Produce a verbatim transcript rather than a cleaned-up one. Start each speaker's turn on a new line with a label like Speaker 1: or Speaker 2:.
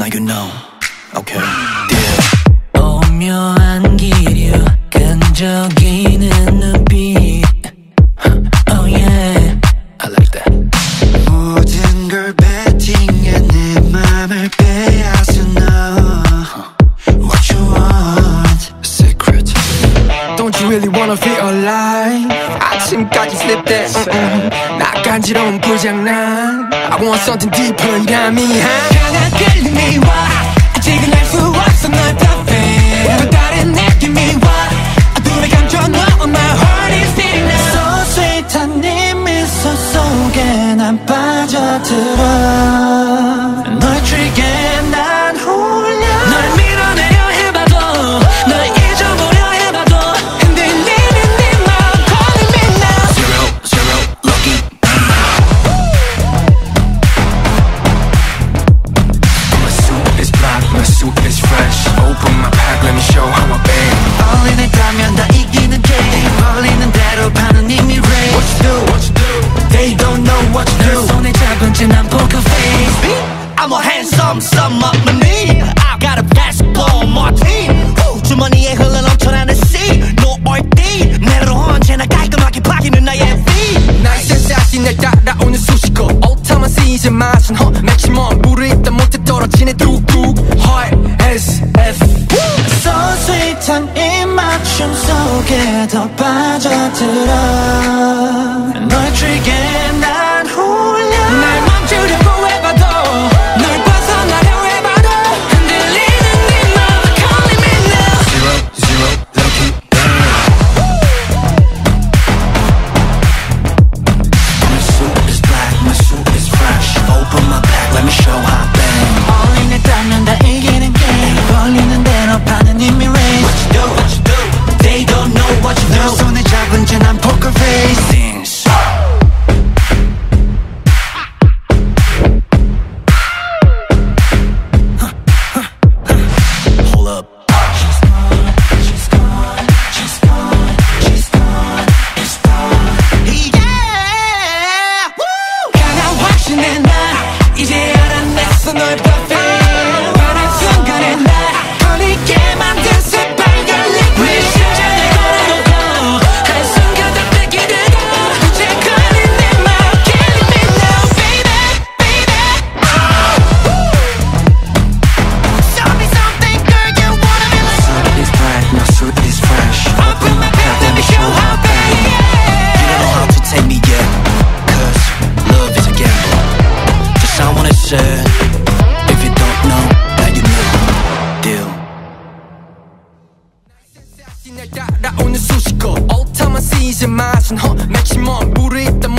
Speaker 1: Now you know. Okay. Yeah.
Speaker 2: 오묘한 기류 끈적이는 눈빛. Oh yeah,
Speaker 1: I like that.
Speaker 3: 모든 걸 베팅해 내 맘을 빼앗은 너. What you want?
Speaker 1: Secret.
Speaker 4: Don't you really wanna feel alive? 아침까지 sleep that uh-uh. 나 간지러운 불장난 I want something deeper 이란 미한 강한 끌림이 와 아직은 알 수 없어 널 perfect 또 다른 느낌이 와 어둠에 감춰 너 My heart is beating now
Speaker 3: So sweet한 네 미소 속에 난 빠져들어 널 트리게 난 홀려
Speaker 2: 널 밀어내려 해봐도 널 잊어보려 해봐도 흔들리는 네 마음 calling me now.
Speaker 1: Zero, zero, lucky. My suit is black, my suit is fresh. Open my pack, let me show how I bang.
Speaker 3: 어린애라면 다 이기는 게임 벌리는 대로 파는 이미 ready
Speaker 1: What you do, what you do? They don't know what you
Speaker 2: 널
Speaker 1: do.
Speaker 2: 손에 잡은 채 난 poker face.
Speaker 3: I'm a handsome sum up my knee I got a basketball on my team Woo, 주머니에 흘러 넘쳐나는 C No or D 내로 언제나 깔끔하게 바뀌는 나의 V
Speaker 4: 나의 센스이 날 따라오는 수식어 오타만 시즌 맛은 허 맥시멈 물을 입다 못해 떨어지네 뚝뚝 Heart S F
Speaker 3: So sweet한 이 맞춤 속에 더 빠져들어 널 트리게 난 홀려
Speaker 4: 날 멈추려고 해봐도 널 벗어나려 해봐도
Speaker 2: 흔들리는 네 마음 calling me now.
Speaker 1: Zero, zero, lucky. My suit is black, my suit is fresh. Open my pack, let me show how I bang.
Speaker 3: 어린애라면 다 이기는 게임 벌리는 대로 파는 이미 ready What you do, what you do They don't know what you do 널 손에 잡은 채 난 poker face
Speaker 1: Things. Hold up.
Speaker 3: She's gone, she's gone, she's gone, she's gone, she's gone Yeah Woo!
Speaker 4: 강한 확신의 날 이제 알아냈어 널 perfect 바란 순간에 날 걸리게 만든 새빨간 liquid
Speaker 2: 심장을 걸어놓고 한순간 다 뺏기게 되고 이제 걸린 내 마음 killing me now baby baby.
Speaker 3: Show me something girl you wanna be like
Speaker 1: Suit is black, my suit is fresh.
Speaker 2: Open my pack, let me show how bad.
Speaker 1: You don't know how to take me yet. Cause love is a gamble. Just I wanna say, if you don't know, now you know. Deal.
Speaker 4: 날 따라오는 수식어 오타만 시즌 맛은 허 맥시멈 물을 입다